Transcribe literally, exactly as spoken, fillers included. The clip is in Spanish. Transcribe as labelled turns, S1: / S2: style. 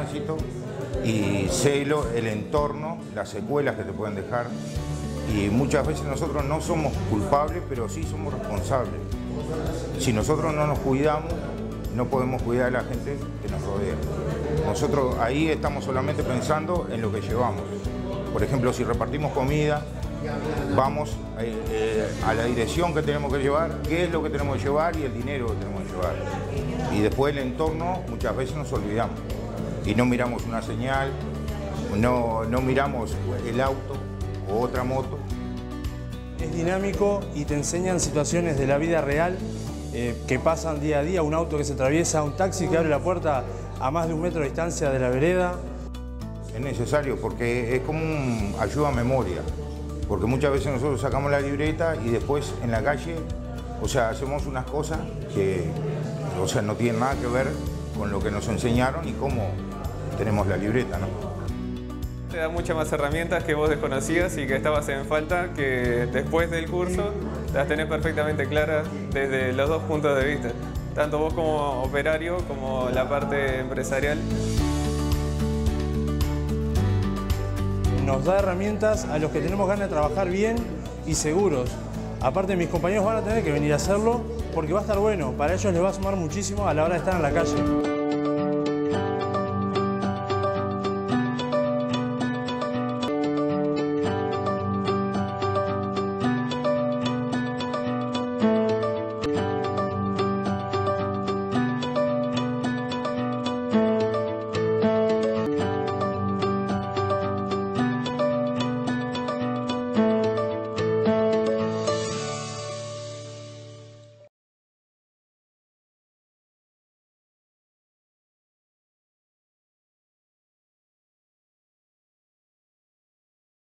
S1: tránsito y sé lo, el entorno, las secuelas que te pueden dejar. Y muchas veces nosotros no somos culpables, pero sí somos responsables. Si nosotros no nos cuidamos, no podemos cuidar a la gente que nos rodea. Nosotros ahí estamos solamente pensando en lo que llevamos. Por ejemplo, si repartimos comida, vamos eh, eh, a la dirección que tenemos que llevar, qué es lo que tenemos que llevar y el dinero que tenemos que llevar. Y después el entorno, muchas veces nos olvidamos. Y no miramos una señal, no, no miramos el auto o otra moto.
S2: Es dinámico y te enseñan situaciones de la vida real eh, que pasan día a día, un auto que se atraviesa, un taxi que abre la puerta a más de un metro de distancia de la vereda.
S1: Es necesario porque es como un ayuda a memoria, porque muchas veces nosotros sacamos la libreta y después en la calle, o sea, hacemos unas cosas que, o sea, no tienen nada que ver con lo que nos enseñaron y cómo tenemos la libreta, ¿no?
S3: Te da muchas más herramientas que vos desconocías y que estabas en falta, que después del curso las tenés perfectamente claras desde los dos puntos de vista, tanto vos como operario como la parte empresarial.
S2: Nos da herramientas a los que tenemos ganas de trabajar bien y seguros. Aparte, mis compañeros van a tener que venir a hacerlo porque va a estar bueno. Para ellos les va a sumar muchísimo a la hora de estar en la calle.